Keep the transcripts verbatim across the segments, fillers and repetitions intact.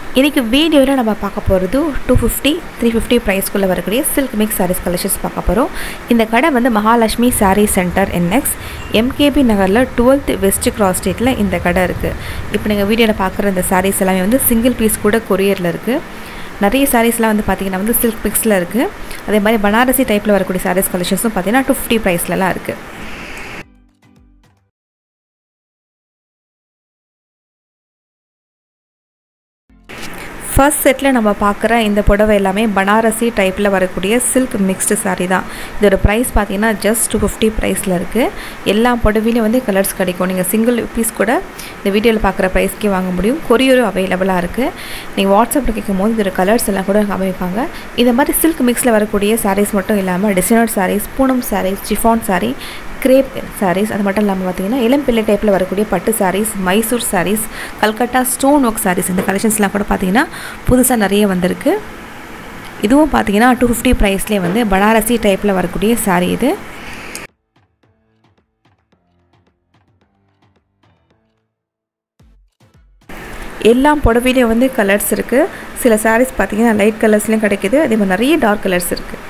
இன்னைக்கு வீடியோவில் நம்ம பார்க்க போகிறது டூ ஃபிஃப்டி த்ரீ ஃபிஃப்டி ப்ரைஸ்க்குள்ளே வரக்கூடிய சில்க் மிக்ஸ் சாரீஸ் கலெக்ஷன்ஸ் பார்க்க போகிறோம். இந்த கடை வந்து Mahalakshmi sari centre N X M K B நகரில் டுவெல்த் வெஸ்ட் கிராஸ் ஸ்ட்ரீட்டில் இந்த கடை இருக்குது. இப்போ நீங்கள் வீடியோவில் பார்க்குற இந்த சாரீஸ் எல்லாமே வந்து சிங்கிள் பீஸ் கூட கொரியரில் இருக்குது. நிறைய சாரீஸ்லாம் வந்து பார்த்திங்கன்னா வந்து சில்க் மிக்ஸில் இருக்குது. அதே மாதிரி பனாரசி டைப்பில் வரக்கூடிய சாரீஸ் கலெக்ஷன்ஸும் பார்த்திங்கன்னா டூ ஃபிஃப்டி ப்ரைஸ்லலாம் இருக்குது. ஃபர்ஸ்ட் செட்டில் நம்ம பார்க்குற இந்த புடவை எல்லாமே பனாரசி டைப்பில் வரக்கூடிய சில்க் மிக்ஸ்டு சாரீ தான். இதோட ப்ரைஸ் பார்த்தீங்கன்னா ஜஸ்ட் டூ ஃபிஃப்டி ப்ரைஸில் இருக்குது. எல்லா புடவையிலையும் வந்து கலர்ஸ் கிடைக்கும். நீங்கள் சிங்கிள் பீஸ் கூட இந்த வீடியோவில் பார்க்குற ப்ரைஸ்க்கே வாங்க முடியும். கொரியரும் அவைலபிளாக இருக்குது. நீங்கள் வாட்ஸ்அப்பில் கேட்கும் போது இதோட கலர்ஸ் எல்லாம் கூட அமைப்பாங்க. இந்த மாதிரி சில்க் மிக்ஸில் வரக்கூடிய சாரீஸ் மட்டும் இல்லாமல் designer saris, Poonam saris, chiffon sari, crepe saris, அது மட்டும் இல்லாமல் பார்த்திங்கன்னா இளம்பிள்ளை டைப்பில் வரக்கூடிய பட்டு சாரீஸ், மைசூர் சாரீஸ், கல்கட்டா ஸ்டோன் ஒர்க் சாரீஸ், இந்த கலெக்ஷன்ஸ்லாம் கூட பார்த்திங்கன்னா புதுசாக நிறைய வந்திருக்கு. இதுவும் பார்த்திங்கன்னா டூ ஃபிஃப்டி ப்ரைஸ்லேயே வந்து பனாரசி டைப்பில் வரக்கூடிய சாரீ இது. எல்லா புடவையிலையும் வந்து கலர்ஸ் இருக்குது. சில சாரீஸ் பார்த்திங்கன்னா லைட் கலர்ஸ்லேயும் கிடைக்கிது. அதே மாதிரி நிறைய டார்க் கலர்ஸ் இருக்குது.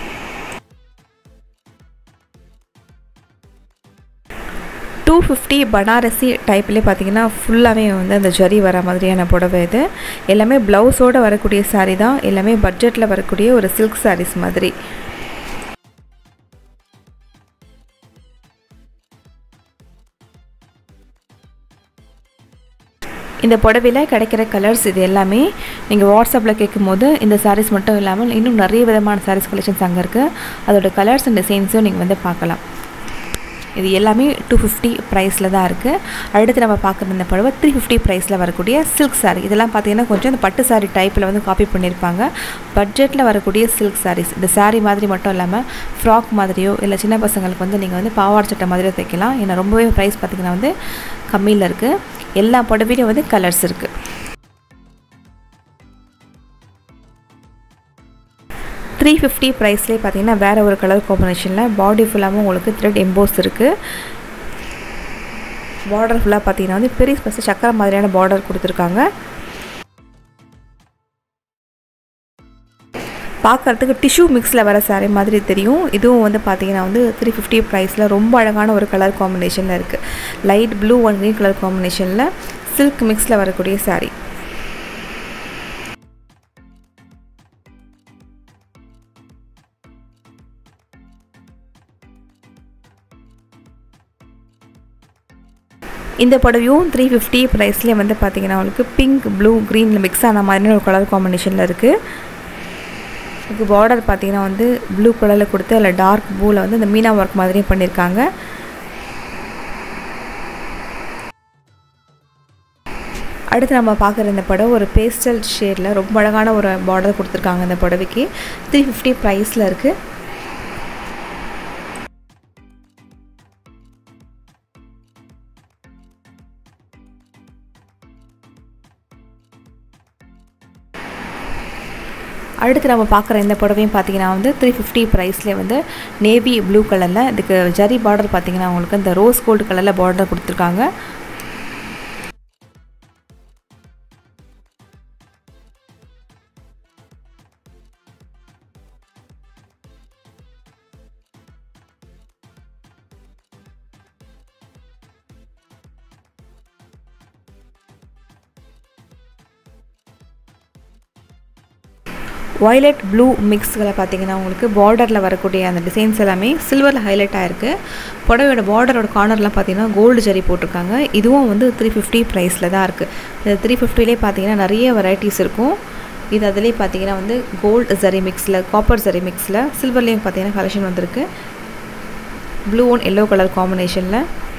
டூ ஃபிஃப்டி பனாரசி டைப்லேயே பார்த்தீங்கன்னா ஃபுல்லாகவே வந்து அந்த ஜரி வர மாதிரியான புடவை இது. எல்லாமே ப்ளவுஸோடு வரக்கூடிய சாரீ தான். எல்லாமே பட்ஜெட்டில் வரக்கூடிய ஒரு சில்க் சாரீஸ் மாதிரி. இந்த புடவையில் கிடைக்கிற கலர்ஸ் இது எல்லாமே நீங்கள் வாட்ஸ்அப்பில் கேட்கும் போது இந்த சாரீஸ் மட்டும் இல்லாமல் இன்னும் நிறைய விதமான சாரீஸ் கலெக்ஷன்ஸ் அங்கே இருக்குது. அதோட கலர்ஸ் அண்ட் டிசைன்ஸும் நீங்கள் வந்து பார்க்கலாம். இது எல்லாமே டூ ஃபிஃப்டி ப்ரைஸில் தான் இருக்குது. அடுத்து நம்ம பார்க்குற இந்த புடவை த்ரீ ஃபிஃப்டி ப்ரைஸில் வரக்கூடிய சில்க் சாரீ. இதெல்லாம் பார்த்திங்கன்னா கொஞ்சம் இந்த பட்டு சாரீ டைப்பில் வந்து காப்பி பண்ணியிருப்பாங்க. பட்ஜெட்டில் வரக்கூடிய சில்க் சாரீஸ். இந்த சாரீ மாதிரி மட்டும் இல்லாமல் ஃப்ராக் மாதிரியோ இல்லை சின்ன பசங்களுக்கு வந்து நீங்கள் வந்து பாவாடை சட்டை மாதிரியோ தைக்கலாம். ஏன்னா ரொம்பவே ப்ரைஸ் பார்த்திங்கன்னா வந்து கம்மியில் இருக்குது. எல்லா புடவையிலும் வந்து கலர்ஸ் இருக்குது. த்ரீ ஃபிஃப்டி ப்ரைஸ்லேயே பார்த்தீங்கன்னா வேறு ஒரு கலர் காம்பினேஷனில் பாடி ஃபுல்லாகவும் உங்களுக்கு த்ரெட் எம்போஸ் இருக்குது. பார்டர் ஃபுல்லாக பார்த்தீங்கன்னா வந்து பெரிய ஸ்பெஷல் சக்கரை மாதிரியான பார்டர் கொடுத்துருக்காங்க. பார்க்குறதுக்கு டிஷ்யூ மிக்ஸில் வர சாரீ மாதிரி தெரியும். இதுவும் வந்து பார்த்திங்கன்னா வந்து த்ரீ ஃபிஃப்டி ப்ரைஸில் ரொம்ப அழகான ஒரு கலர் காம்பினேஷனில் இருக்குது. Light blue and green colour காம்பினேஷனில் சில்க் மிக்ஸில் வரக்கூடிய சாரீ. இந்த புடவையும் த்ரீ ஃபிஃப்டி ப்ரைஸ்லேயே வந்து பார்த்திங்கன்னா உங்களுக்கு பிங்க் ப்ளூ க்ரீனில் மிக்ஸ் ஆன மாதிரியான ஒரு கலர் காம்பினேஷனில் இருக்குது. இதுக்கு பார்டர் பார்த்திங்கன்னா வந்து ப்ளூ கலரில் கொடுத்து அதில் டார்க் ப்ளூவில் வந்து இந்த மீனா ஒர்க் மாதிரியும் பண்ணியிருக்காங்க. அடுத்து நம்ம பார்க்குற இந்த புடவை ஒரு பேஸ்டல் ஷேடில் ரொம்ப அழகான ஒரு பார்டர் கொடுத்துருக்காங்க. இந்த புடவைக்கு த்ரீ ஃபிஃப்டி ப்ரைஸில் இருக்குது. அடுத்து நம்ம பார்க்குற இந்த புடவையும் பார்த்திங்கன்னா வந்து த்ரீ ஃபிஃப்டி ப்ரைஸ்லேயே வந்து நேவி ப்ளூ கலரில் இதுக்கு ஜரி பார்டர் பார்த்திங்கன்னா உங்களுக்கு இந்த ரோஸ் கோல்டு கலரில் பார்டர் கொடுத்துருக்காங்க. வயலட் ப்ளூ மிக்ஸ்களை பார்த்திங்கன்னா உங்களுக்கு பார்டரில் வரக்கூடிய அந்த டிசைன்ஸ் எல்லாமே சில்வரில் ஹைலைட் ஆகிருக்கு. புடவையோட பார்டரோட கார்னர்லாம் பார்த்திங்கன்னா கோல்டு ஜரி போட்டிருக்காங்க. இதுவும் வந்து த்ரீ ஃபிஃப்டி ப்ரைஸில் தான் இருக்குது. இந்த த்ரீ ஃபிஃப்டிலே பார்த்திங்கன்னா நிறைய வெரைட்டிஸ் இருக்கும். இது அதிலே பார்த்திங்கன்னா வந்து கோல்டு ஜரி மிக்ஸில், காப்பர் ஜரி மிக்ஸில், சில்வர்லேயும் பார்த்திங்கன்னா கலெக்ஷன் வந்திருக்கு. ப்ளூ அண்ட் எல்லோ கலர் காம்பினேஷனில்.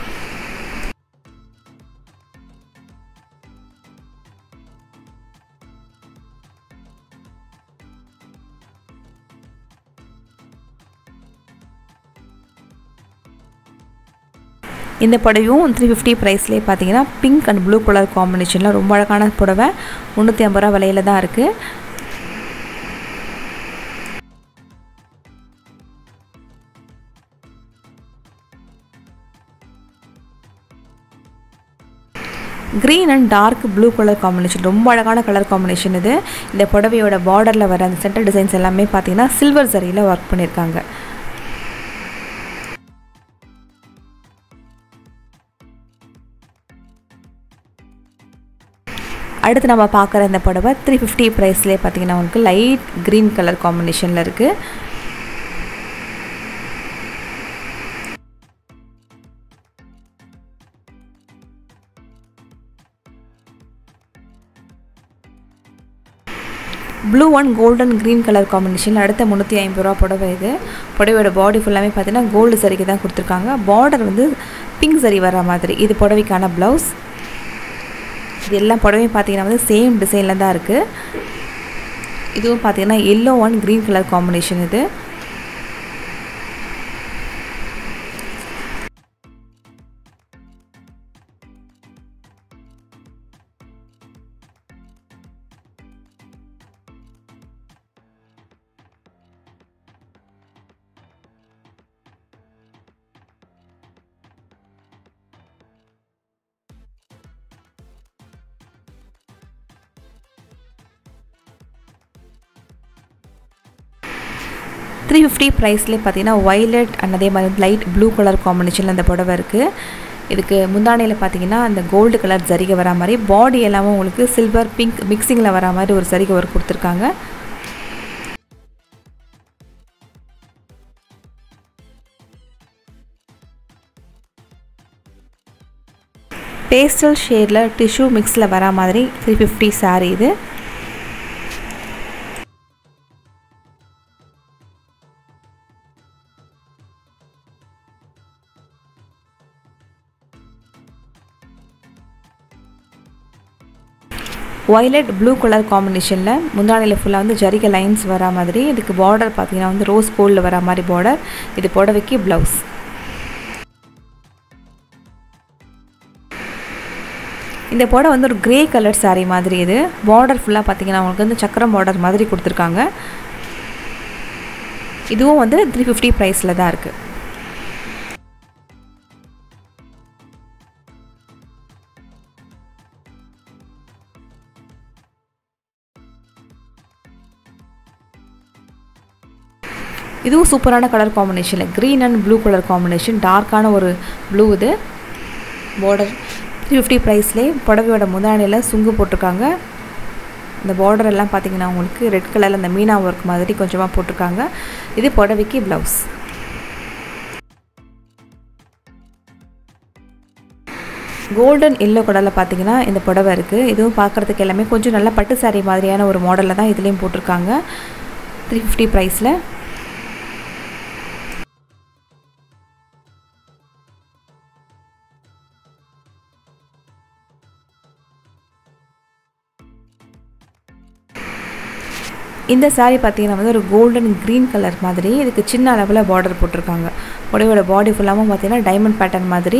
இந்த புடவையும் த்ரீ ஃபிஃப்டி ப்ரைஸ்லேயே பார்த்தீங்கன்னா பிங்க் அண்ட் ப்ளூ கலர் காம்பினேஷனில் ரொம்ப அழகான புடவை. முந்நூற்றி ஐம்பது ரூபா விலையில் தான் இருக்குது. green and dark blue color combination ரொம்ப அழகான கலர் காம்பினேஷன் இது. இந்த புடவையோட பார்டர்ல வர அந்த சென்டர் டிசைன்ஸ் எல்லாமே பாத்தீங்கன்னா சில்வர் ஜரியில வர்க் பண்ணிருக்காங்க. அடுத்து நம்ம பார்க்குற இந்த புடவை three fifty பிரைஸ்லயே பாத்தீங்கன்னா உங்களுக்கு லைட் green கலர் காம்பினேஷன்ல இருக்கு. blue and golden green color combination அடுத்த முந்நூற்று ஐம்பது ரூபாய் புடவை இது. புடவையோட பாடி ஃபுல்லாமே பார்த்தீங்கன்னா கோல்டு சரிக்கு தான் கொடுத்துருக்காங்க. பார்டர் வந்து பிங்க் சரி வர மாதிரி. இது புடவைக்கான ப்ளவுஸ். இது எல்லாம் புடவையும் பார்த்தீங்கன்னா வந்து சேம் டிசைனில் தான் இருக்குது. இதுவும் பார்த்தீங்கன்னா yellow and green colour combination இது. three fifty பிரைஸ்ல பார்த்தீங்கன்னா வயலட் அண்ட் அதே மாதிரி லைட் ப்ளூ கலர் காம்பினேஷனில் அந்த புடவை இருக்குது. இதுக்கு முந்தானையில் பார்த்தீங்கன்னா அந்த கோல்டு கலர் ஜரிகை வரா மாதிரி, பாடி எல்லாமே உங்களுக்கு சில்வர் பிங்க் மிக்சிங்கில் வரா மாதிரி ஒரு ஜரிகை ஒர்க் கொடுத்துருக்காங்க. பேஸ்டல் ஷேடில் டிஷ்யூ மிக்ஸில் வரா மாதிரி three fifty saree இது. வயலட் ப்ளூ கலர் காம்பினேஷனில் முந்தானையில் ஃபுல்லாக வந்து ஜரிகை லைன்ஸ் வரா மாதிரி. இதுக்கு பார்டர் பார்த்தீங்கன்னா வந்து ரோஸ் கோல்டில் வரா மாதிரி பார்டர். இது புடவைக்கு ப்ளவுஸ். இந்த புடவை வந்து ஒரு கிரே கலர் saree மாதிரி. இது பார்டர் ஃபுல்லாக பார்த்தீங்கன்னா உங்களுக்கு வந்து சக்கரம் பார்டர் மாதிரி கொடுத்துருக்காங்க. இதுவும் வந்து three fifty ப்ரைஸில் தான் இருக்குது. இதுவும் சூப்பரான colour combination. Green and blue colour combination, டார்க்கான ஒரு ப்ளூ. இது பார்டர் three fifty ப்ரைஸ்லேயே புடவையோட முந்தானையில் சுங்கு போட்டிருக்காங்க. இந்த பார்டர் எல்லாம் பார்த்தீங்கன்னா உங்களுக்கு ரெட் கலரில் அந்த மீனா ஒர்க் மாதிரி கொஞ்சமாக போட்டிருக்காங்க. இது புடவைக்கு ப்ளவுஸ். கோல்டன் எல்லோ கலரில் பார்த்தீங்கன்னா இந்த புடவை இருக்குது. இதுவும் பார்க்குறதுக்கு எல்லாமே கொஞ்சம் நல்ல பட்டு saree மாதிரியான ஒரு மாடலில் தான் இதுலேயும் போட்டிருக்காங்க. three fifty ப்ரைஸில். இந்த saree பார்த்தீங்கன்னா வந்து ஒரு கோல்டன் க்ரீன் கலர் மாதிரி. இதுக்கு சின்ன அளவில் பார்டர் போட்டிருக்காங்க. புடவையோட பாடி ஃபுல்லாகவும் பார்த்தீங்கன்னா டைமண்ட் பேட்டர்ன் மாதிரி.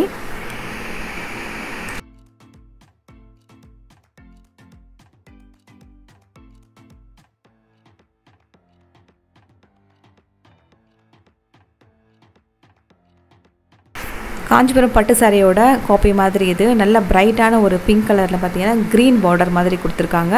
காஞ்சிபுரம் பட்டு சாரியோட காப்பி மாதிரி. இது நல்ல பிரைட்டான ஒரு பிங்க் கலரில் பார்த்தீங்கன்னா க்ரீன் பார்டர் மாதிரி கொடுத்துருக்காங்க.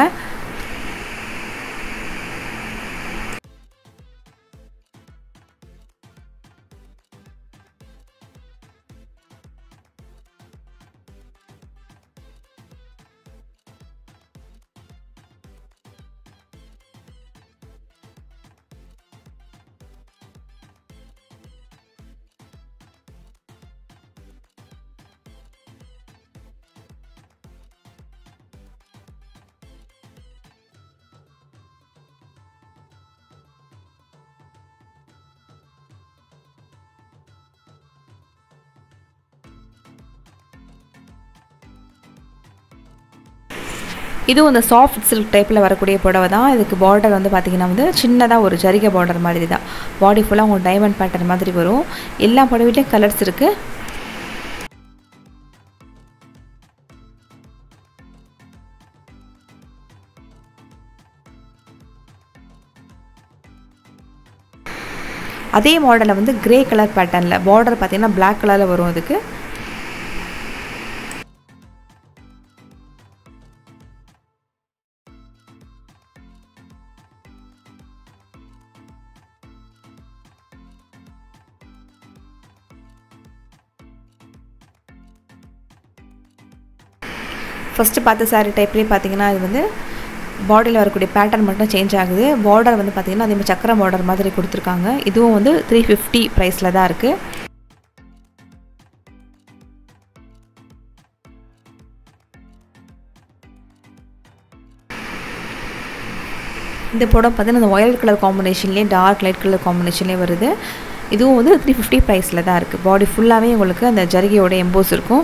இதுவும் இந்த சாஃப்ட் சில்க் டைப்பில் வரக்கூடிய புடவை தான். இதுக்கு பார்டர் வந்து பார்த்திங்கன்னா வந்து சின்னதாக ஒரு ஜரிகை பார்டர் மாதிரி தான். பாடி ஃபுல்லாக உங்களுக்கு டைமண்ட் பேட்டர்ன் மாதிரி வரும். எல்லா புடவையிலையும் கலர்ஸ் இருக்குது. அதே மாடலில் வந்து கிரே கலர் பேட்டர்னில் பார்டர் பார்த்திங்கன்னா பிளாக் கலரில் வரும். அதுக்கு ஃபஸ்ட்டு பார்த்த saree டைப்லேயே பார்த்தீங்கன்னா இது வந்து பாடியில் வரக்கூடிய பேட்டர்ன் மட்டும் சேஞ்ச் ஆகுது. பார்டர் வந்து பார்த்திங்கன்னா அதே மாதிரி சக்கர பார்டர் மாதிரி கொடுத்துருக்காங்க. இதுவும் வந்து த்ரீ ஃபிஃப்டி ப்ரைஸில் தான் இருக்குது. இந்த புடவை பார்த்தீங்கன்னா அந்த ஒயலட் கலர் காம்பினேஷன்லேயே டார்க் லைட் கலர் காம்பினேஷன்லேயே வருது. இதுவும் வந்து த்ரீ ஃபிஃப்டி ப்ரைஸில் தான் இருக்குது. பாடி ஃபுல்லாகவே உங்களுக்கு அந்த ஜரிகையோட எம்போஸ் இருக்கும்.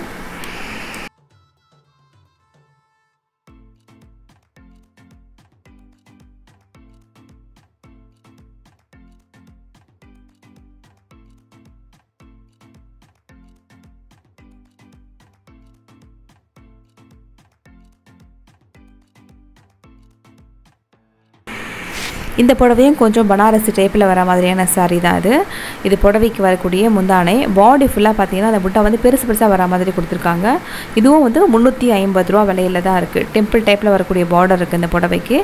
இந்த புடவையும் கொஞ்சம் பனாரசி டைப்பில் வர மாதிரியான சாரீ தான் இது. இது புடவைக்கு வரக்கூடிய முந்தானை. பாடி ஃபுல்லாக பார்த்தீங்கன்னா அந்த புட்டா வந்து பெருசு பெருசாக வர மாதிரி கொடுத்துருக்காங்க. இதுவும் வந்து முந்நூற்றி ஐம்பது ரூபா விலையில் தான் இருக்குது. டெம்பிள் டைப்பில் வரக்கூடிய பார்டர் இருக்குது இந்த புடவைக்கு.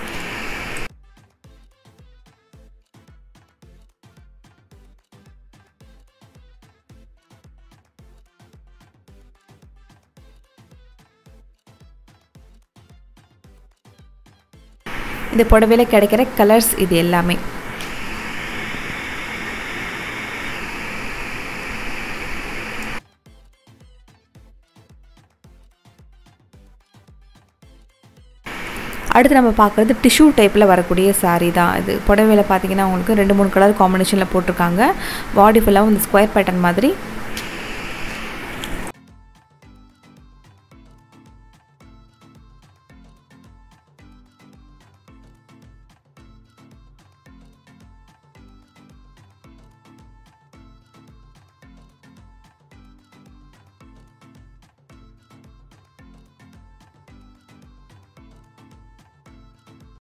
இந்த புடவையில் கிடைக்கிற கலர்ஸ் இது எல்லாமே. அடுத்து நம்ம பார்க்குறது டிஷ்யூ டைப்பில் வரக்கூடிய சாரீ தான். இது புடவையில் பார்த்தீங்கன்னா உங்களுக்கு ரெண்டு மூணு கலர் காம்பினேஷனில் போட்டிருக்காங்க. பாடி ஃபுல்லாகவும் இந்த ஸ்கொயர் பேட்டர்ன் மாதிரி